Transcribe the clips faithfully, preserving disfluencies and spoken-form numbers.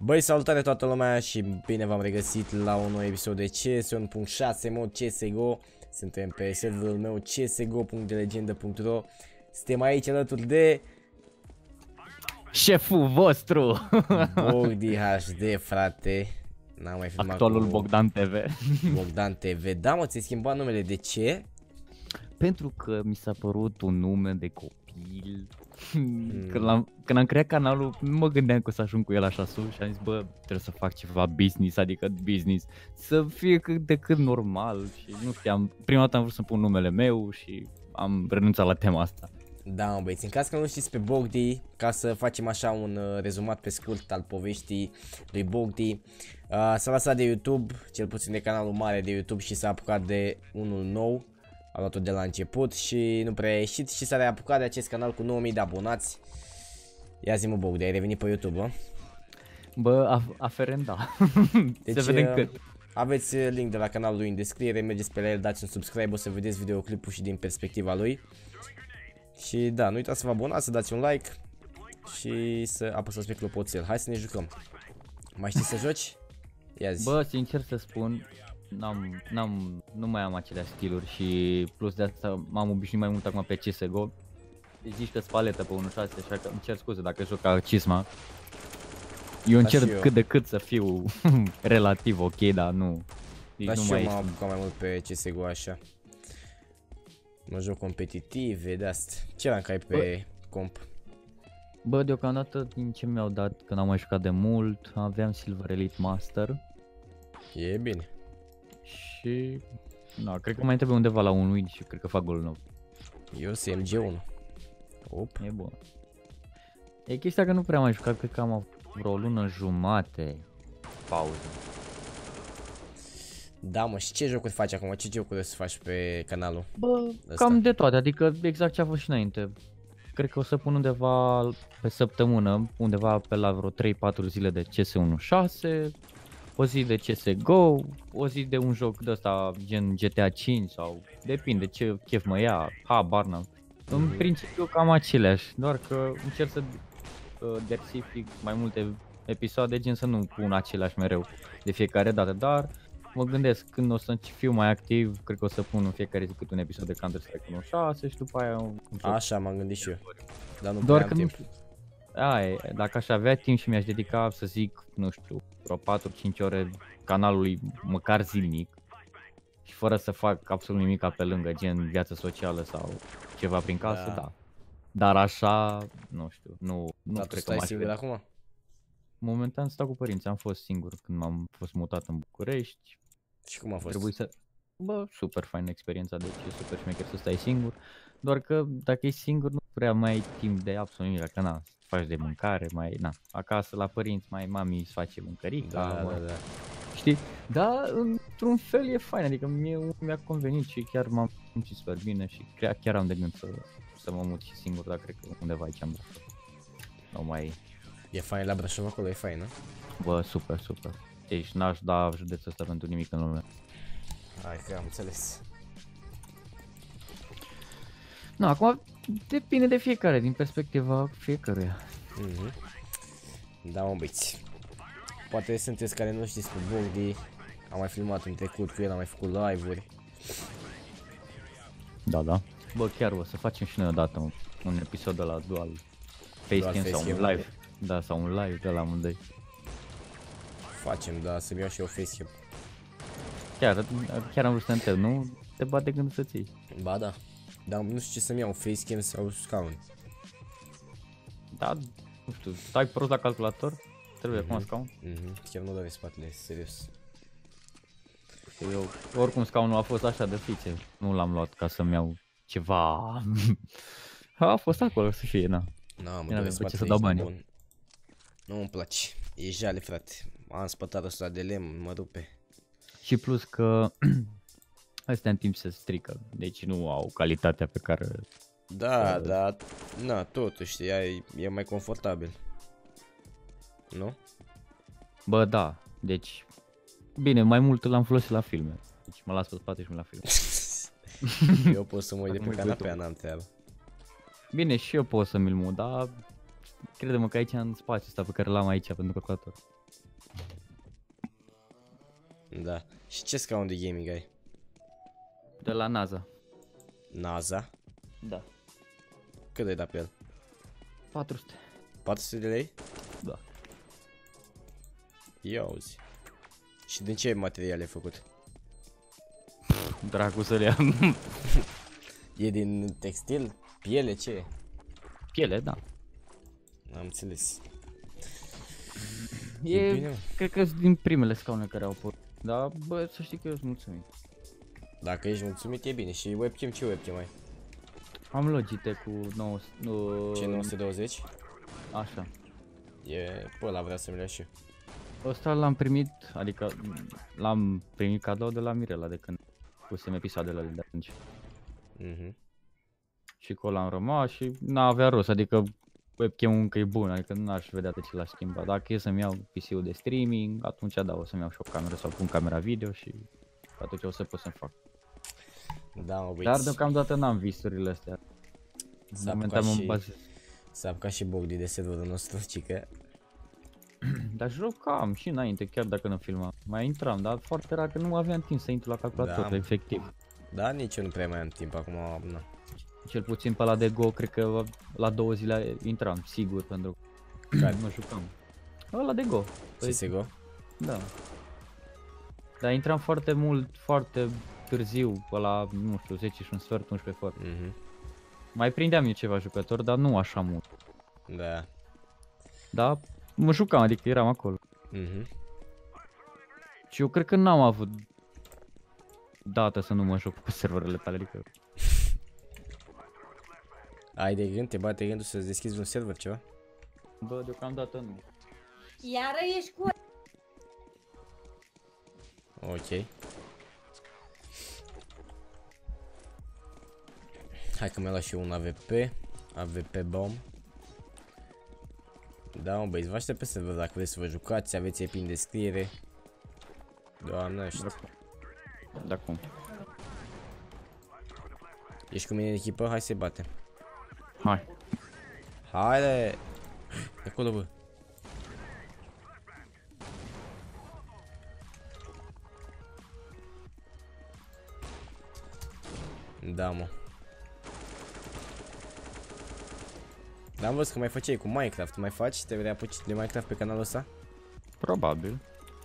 Băi, salutare toată lumea și bine v-am regăsit la un nou episod de C S unu punct șase mod C S G O. Suntem pe serverul meu c s g o punct legenda punct ro. Suntem aici alături de șeful vostru Bogdi H D, frate. N-am mai filmat actualul cu Bogdan T V. Bogdan T V. Da, mă, ți-ai schimbat numele, de ce? Pentru că mi s-a părut un nume de copil. Când, am, când am creat canalul, nu mă gândeam că o să ajung cu el așa sus și am zis, bă, trebuie să fac ceva business, adică business, să fie cât de cât normal și nu știam, prima dată am vrut să pun numele meu și am renunțat la tema asta. Da, mă, băieți, în caz că nu știți pe Bogdi, ca să facem așa un uh, rezumat pe scurt al poveștii lui Bogdi, uh, s-a lăsat de YouTube, cel puțin de canalul mare de YouTube, și s-a apucat de unul nou. A luat-o de la început și nu prea a ieșit și s-a reapucat de acest canal cu nouă mii de abonați. Ia zi, mă, Bogdi, ai revenit pe YouTube, bă? Bă, aferent, da. Deci, să vedem cât. Aveți link de la canalul lui în descriere, mergeți pe la el, dați un subscribe, o să vedeți videoclipul și din perspectiva lui. Și da, nu uitați să vă abonați, să dați un like și să apăsați pe clopoțel. Hai să ne jucăm. Mai știi să joci? Ia zi. Bă, sincer să spun, n-am, n-am, nu mai am aceleași skill-uri și plus de asta m-am obișnuit mai mult acum pe C S G O. Zici că spaletă pe unu punct șase, așa că îmi cer scuze dacă joc ca Cisma. Eu încerc eu. cât de cât să fiu relativ ok, dar nu. Da, și eu m-am apucat mai mult pe C S G O așa. Mă joc competitive, de asta. Ce rank ai pe Bă. comp? Bă, deocamdată din ce mi-au dat, că n-am mai jucat de mult, aveam Silver Elite Master. E bine. Și... na, cred că mai trebuie undeva la un win și cred că fac golul nou. Eu sunt M G unu. Op. E bun. E chestia că nu prea am mai jucat, cred că am vreo o lună jumate pauză. Da, mă, și ce jocuri faci acum? Ce jocuri o să faci pe canalul? Bă, ăsta? Cam de toate, adică exact ce a fost și înainte. Cred că o să pun undeva pe săptămână, undeva pe la vreo trei patru zile de C S unu punct șase, o zi de C S G O, o zi de un joc de ăsta gen G T A cinci sau depinde ce chef mă ia, habar n-am. În principiu cam aceleași, doar că încerc să uh, diversific mai multe episoade, gen să nu pun aceleași mereu de fiecare dată, dar mă gândesc când o să fiu mai activ, cred că o să pun în fiecare zi câte un episod de Counter-Strike unu punct șase și după aia un joc. Așa m-am gândit și eu, dar nu doar prea am timp. Aia, dacă aș avea timp și mi-aș dedica, să zic, nu știu, vreo patru cinci ore canalului măcar zilnic și fără să fac absolut nimic pe lângă, gen viață socială sau ceva prin casă, da. da. Dar așa, nu știu, nu, nu Dar cred tu că stai singur acum? Momentan stau cu părinții, am fost singur când m-am fost mutat în București. Și cum a fost? Trebuie să... Bă, super faină experiența, deci e super șmecher să stai singur. Doar că dacă ești singur nu prea mai ai timp de absolut nimic, că na, faci de mâncare, mai, na, acasă la părinți, mai mami îți face mâncărica, da, da, da. Știi? Dar într-un fel e fain, adică mie mi-a convenit și chiar m-am simțit super bine și chiar, chiar am de gând să, să mă mut și singur, dar cred că undeva aici am Brașov. Nu mai... E fain la Brașov acolo, e fain, nu? Bă, super, super. Deci n-aș da județul ăsta pentru nimic în lume. Hai că am înțeles. Nu, acum depinde de fiecare, din perspectiva fiecăruia. Mm-hmm. Da, mă, băiți. Poate sunteți care nu știți pe Bogdi. Am mai filmat în trecut cu el, am mai făcut live-uri. Da, da. Bă, chiar o să facem și noi odată un, un episod de la dual facecam sau un live. De. Da, sau un live de la amândoi. Facem, da, să-mi iau și eu facecam. Chiar, chiar am vrut să te întreb, nu te bate gândul să-ți iei? Ba da, dar nu știu ce să-mi iau, facecam sau scaun. Da, nu știu, stai prost la calculator? Trebuie mm-hmm. acum scaun? Mhm, chiar nu doare spatele, serios. Eu, oricum scaunul a fost așa de fițe, nu l-am luat ca să-mi iau ceva. A fost acolo să fie, na. Na, mă doare spatele, să dau bani. Nu îmi place, e jale, frate. Am spătat ăsta de lemn, mă rupe. Și plus că astea în timp se strică, deci nu au calitatea pe care... Da, da, na, totuși, e, e mai confortabil. Nu? Bă, da, deci... Bine, mai mult l-am folosit la filme. Deci mă las pe spate și mă la filme. Eu pot să mă uit de pe canapea, n-am treabă. Bine, și eu pot să mi-l mut, dar... crede-mă că aici în spațiul ăsta pe care l-am aici pentru calculator. Da. Și ce scaun de gaming ai? De la NASA. NASA? Da. Cât ai dat pe el? patru sute. patru sute de lei? Da. Ia auzi. Și din ce material ai făcut? Dracu să le am. E din textil? Piele? Ce e? Piele, da. Am înțeles. E, E bine, mă. cred că sunt din primele scaune care au apărut. Da, bă, să știi că eu sunt mulțumit. Dacă ești mulțumit e bine. Și webcam, ce webcam ai? Am Logitech cu nouă sute. Uh, Ce nouă sute douăzeci? Așa. E, pe ăla vreau să-mi le și eu. Ăsta l-am primit, adică l-am primit cadou de la Mirela de când pusem episoadele de atunci. Mhm. Și cu ăla am rămas și n-avea rost, adică webcam-ul încă e bun, adică nu aș vedea de ce l-aș schimba. Dacă e să-mi iau P C-ul de streaming, atunci da, o să-mi iau și o cameră sau pun camera video și atunci o să pot să-mi fac. Da, mă, băi. Dar deocamdată n-am visurile astea. S-a Momentan apucat mă și- bazez. S-a apucat și Bogdi de serverul nostru, cică. Dar jucam și înainte, chiar dacă nu filmam. Mai intram, dar foarte rar că nu aveam timp să intru la calculator, Da. efectiv. Da, nici eu nu prea mai am timp acum, na. Cel puțin pe la de Go, cred că la două zile intram, sigur, pentru că Care? nu jucam. Ăla de Go. C S G O? Da. Dar intram foarte mult, foarte târziu, pe la, nu știu, zece și un sfert, unsprezece fără. Mhm. Mai prindeam eu ceva jucători, dar nu așa mult. Da. Dar mă jucam, adică eram acolo. Mhm. Și eu cred că n-am avut dată să nu mă joc pe serverele tale, adică Ai de gând, te bate gândul să-ți deschizi un server, ceva? bă, deocamdată nu. Iară ești cu... Ok. Hai că mi-a luat și eu un A V P. A V P bomb. Da, mă, băieți, vă aștept pe server dacă vreți să vă jucați, aveți epi în descriere. Doamne, știu. Da cum? Ești cu mine în echipă? Hai să-i batem. Hai. Haide! Acolo, bă. Da, mă. Dar am văzut că mai făceai cu Minecraft. Mai faci? Te vei apuci de Minecraft pe canalul ăsta? Probabil.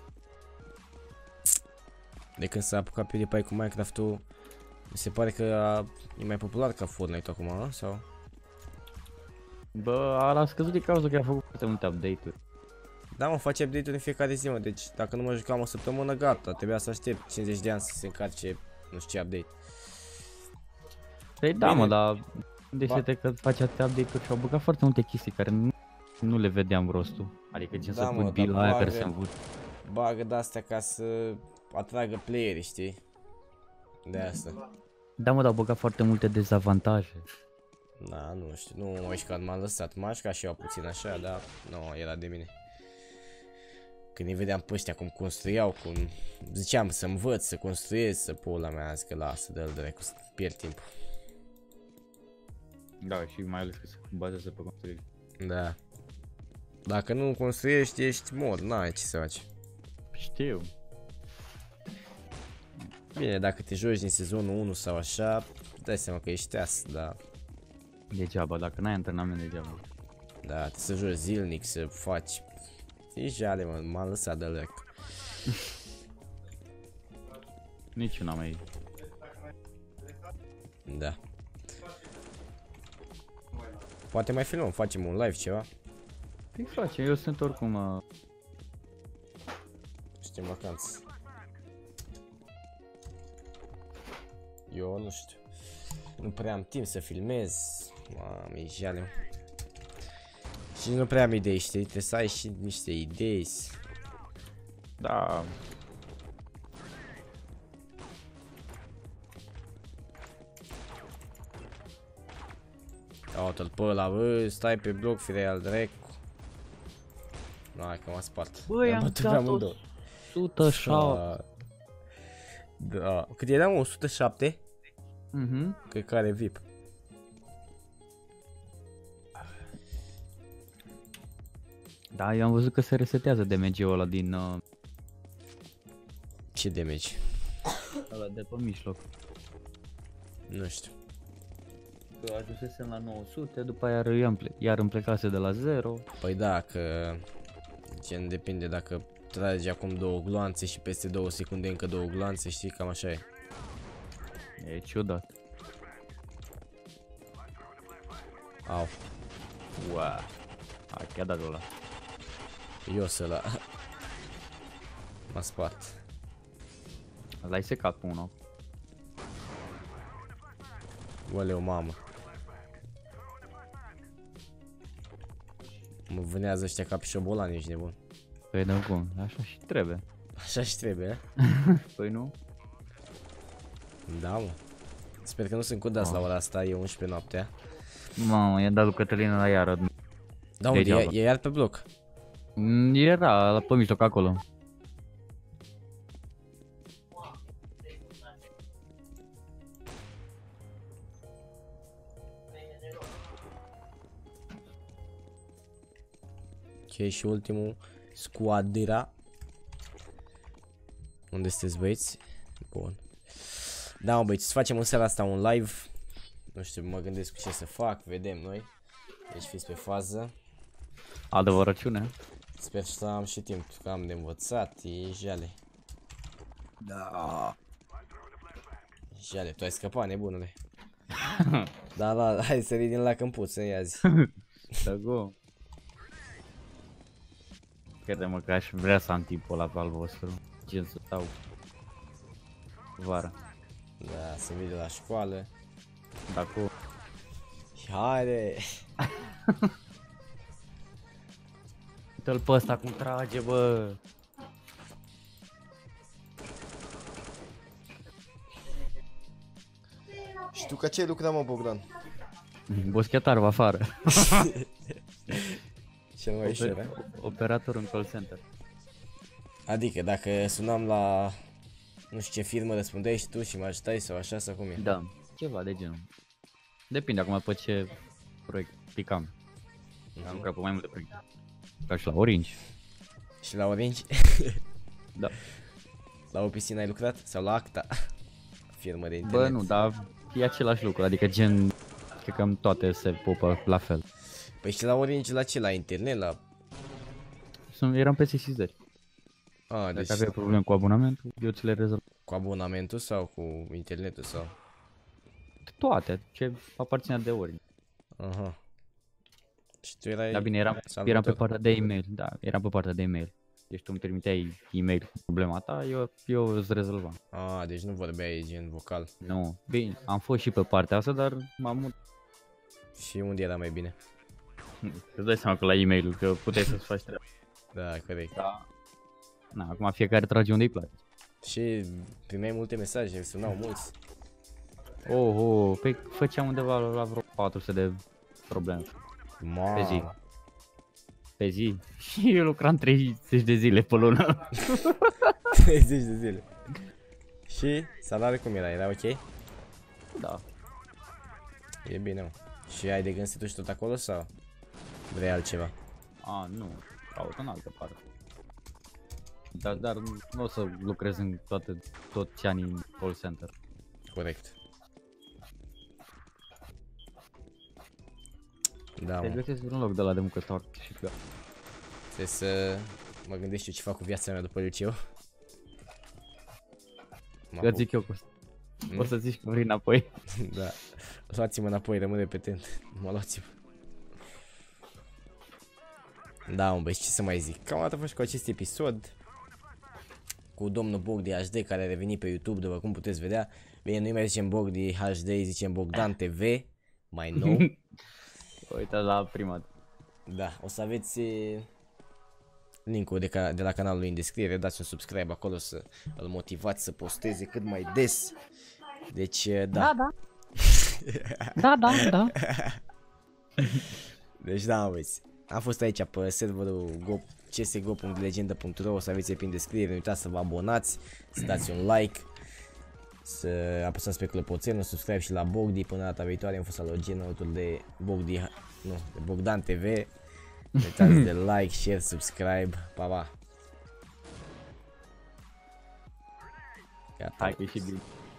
De când s-a apucat PewDiePie cu Minecraft-ul, mi se pare că a, e mai popular ca Fortnite acum, a? Sau? Bă, a scăzut din cauza că a făcut foarte multe update-uri. Da, mă, face update-uri în fiecare zi, mă, deci dacă nu mă jucam o săptămână, gata, trebuia să aștept cincizeci de ani să se încarce nu știu ce update. Păi da, Bine. mă, dar gândește-te că face atâtea update-uri și au băgat foarte multe chestii care nu, nu le vedeam rostul. Adică gen Da, să mă, pun bila dar aia bagă- care se învârt. Bagă de-astea ca să atragă playerii, știi? De asta. Da, mă, dar au băgat foarte multe dezavantaje. Da, nu știu, nu mă uit că m-am lăsat, m-am jucat și eu puțin așa, dar nu, era de mine. Când îi vedeam pe ăștia cum construiau, cum ziceam să învăț, să construiesc, să pula mea, zic că lasă, dă-l dracu, să pierd timpul. Da, și mai ales că se bazează pe construire. Da. Dacă nu construiești, ești mort, n-ai ce să faci. Știu. Bine, dacă te joci din sezonul unu sau așa, dai seama că ești as, da. Degeaba, dacă n-ai antrenament, degeaba. Da, trebuie să joci zilnic, să faci. E jale, mă, m-am lăsat de lec. Nici eu n-am mai... Da. Poate mai filmăm, facem un live ceva. Păi face, eu sunt oricum... Uh... Suntem vacanță. Eu nu știu. Nu prea am timp să filmez. Mamă, e jale. Și nu prea am idei, știi? Trebuie să ai și niște idei. Da. Uite-l pe ăla, bă, stai pe bloc, fire al dracu. Hai că m-a spart. Băi, I-am am bătut pe dat o amândouă. sută șapte. Da. Cât era, mă? o sută șapte? Mhm. Cred că are V I P. Da, eu am văzut că se resetează D M G-ul ăla din... Uh... Ce damage? Ăla de pe mijloc. Nu știu. Că ajunsesem la nouă sute, după aia iar îmi, ple iar îmi plecase de la zero. Păi da, că gen depinde dacă tragi acum două gloanțe și peste două secunde încă două gloanțe, știi, cam așa e. E ciudat. Au. Wow. A, chiar dat ăla. Eu să la... M-a spart. L-ai secat pe unul. Oleu, mamă. Mă vânează ăștia ca pe șobolani, ești nebun. Păi nu cum, așa și trebuie. Așa și trebuie, Păi nu? da, mă. Sper că nu sunt cudați Oh. la ora asta, e unsprezece noaptea. Mamă, i-a dat lui Cătălina la iară. Da, unde? E, e iar pe bloc. Era la pe mijloc acolo. Ok, și ultimul. Squadra. Unde sunteți, băieți? Bun. Da, mă, băieți, să facem în seara asta un live. Nu știu, mă gândesc ce să fac, vedem noi. Deci fiți pe fază. Adevărăciune. Sper să am și timp, că am de învățat, e jale. Da. Jale, tu ai scăpat, nebunule. Da, da, hai să din la câmpuț, să-i azi. Da, go. Crede-mă că aș vrea să am timpul ăla pe al vostru. Gen să stau vara. Da, să vii de la școală. Da, cu... Haide! Uite-l pe ăsta cum trage, bă. Și tu ca ce ai lucrat, mă, Bogdan? Boschetarul afară. Cel mai ușor, eh? Operator în call center. Adică dacă sunam la nu știu ce firmă, răspundeai și tu și mă ajutai sau așa sau cum e? Da, ceva de genul. Depinde acum pe ce proiect picam. Am lucrat pe mai multe proiecte. Ca și la Orange. Și la Orange? Da. La o piscină ai lucrat? Sau la Acta? Firmă de internet? Bă, nu, dar e același lucru, adică gen, cred că toate se pupă la fel. Păi și la Orange la ce? La internet? La... Sunt, eram pe sesizări. A, Dacă deci aveai probleme cu abonamentul, eu ți le rezolv. cu abonamentul sau cu internetul sau? Toate, ce aparținea de Orange. Aha. Și tu erai... Da, bine, eram, eram pe partea de e-mail, da, eram pe partea de e-mail. Deci tu îmi trimiteai e-mail cu problema ta, eu, eu îți rezolvam. A, deci nu vorbeai gen vocal. Nu, bine, am fost și pe partea asta, dar m-am mut. Și unde era mai bine? Îți dai seama că la e-mail, că puteai să-ți faci treaba. Da, corect. Da. Na, acum fiecare trage unde îi place. Și primeai multe mesaje, sunau mulți. Oh, oh, pe făceam undeva la vreo patru sute de probleme Ma. pe zi. Pe zi. Și eu lucram treizeci de zile pe lună. treizeci de zile. Și salariul cum era? Era ok? Da. E bine, mă. Și ai de gând să te duci tot acolo sau vrei altceva? A, nu. Caut în altă parte. Dar, dar nu o să lucrez în toate, toți anii în call center. Corect. Da, Te mă. găsesc vreun loc de la de muncă stau și eu. Trebuie să mă gândesc eu ce fac cu viața mea după liceu. Mă Eu zic eu că Hmm? o să zici că vrei înapoi. Da. Luați-mă înapoi, rămân repetent. Mă luați-mă. Da, mă, băi, ce să mai zic. Cam atât a fost cu acest episod. Cu domnul Bogdi H D, care a revenit pe YouTube, după cum puteți vedea. Bine, nu mai zicem Bogdi H D, zicem Bogdan T V. Mai nou. Uite la prima. Da, o să aveți link-ul de, ca de la canalul lui în descriere. Dați un subscribe acolo să îl motivați să posteze cât mai des. Deci, da. Da, da. Da, da, da. Deci da, aveți. Am fost aici pe serverul go c s g o punct legenda punct r o, o să aveți pe în descriere, nu uitați să vă abonați, să dați un like, să apăsați pe clopoțelul, subscribe și la Bogdi. Până data viitoare, am fost Alogen, alături de Bogdi, nu, de Bogdan T V. Nu uitați de like, share, subscribe, pa, pa! Gata. Hai că e și bine.